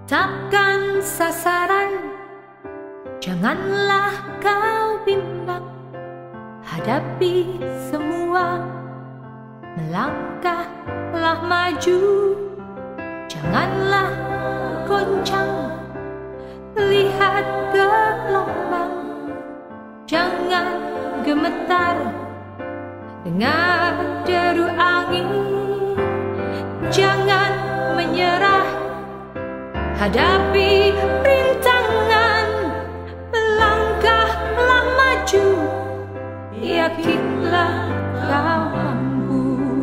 Tetapkan sasaran, janganlah kau bimbang. Hadapi semua, melangkahlah maju. Janganlah goncang, lihat gelombang. Jangan gemetar dengar deru angin. Jangan menyerah, hadapi rintangan. Melangkahlah maju, yakinlah kau mampu.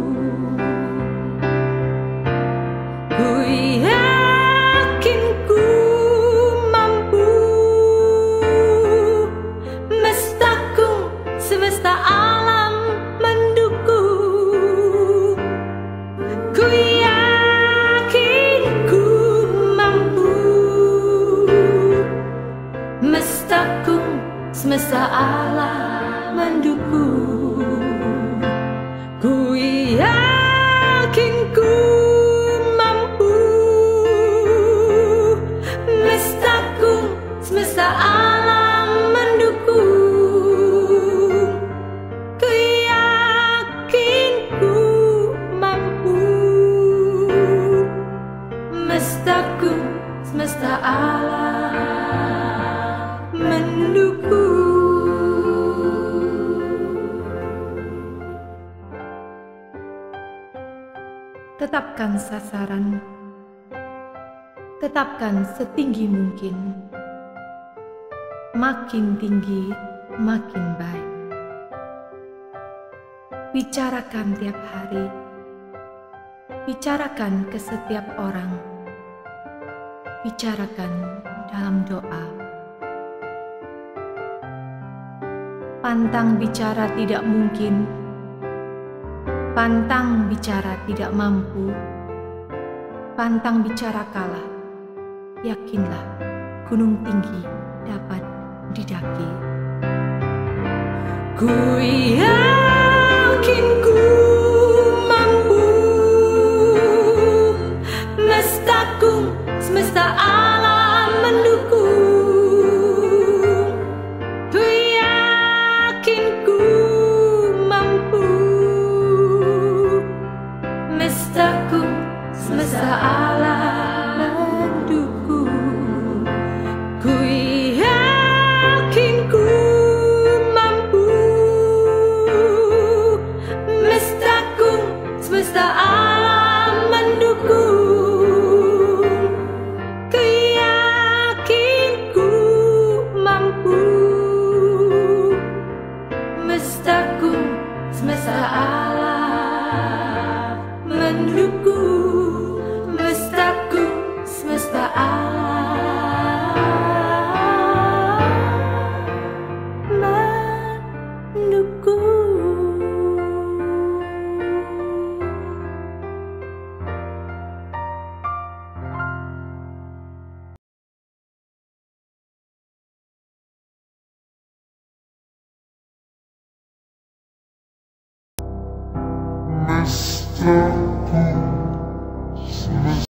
Ku yakin ku mampu. Mestakung semesta alam mendukung. Ku yakin ku mampu. Mestakung semesta alam mendukung. Ku yakin ku mampu. Mestakung semesta alam mendukung. Ku yakin ku mampu. Mestakung semesta alam mendukung. Tetapkan sasaran, tetapkan setinggi mungkin. Makin tinggi, makin baik. Bicarakan tiap hari, bicarakan ke setiap orang. Bicarakan dalam doa. Pantang bicara tidak mungkin, pantang bicara tidak mampu, pantang bicara kalah. Yakinlah gunung tinggi dapat didaki. Ku yakin ku mampu. Mestakung semesta alam mendukung. Ku yakin ku mampu. Mestakung semesta alam mendukung. Ku yakin ku mampu. Mestakung semesta alam mendukung. Ku yakin ku mampu. Mestakung semesta alam mendukung. Mestakung semesta alam mendukung. Mr.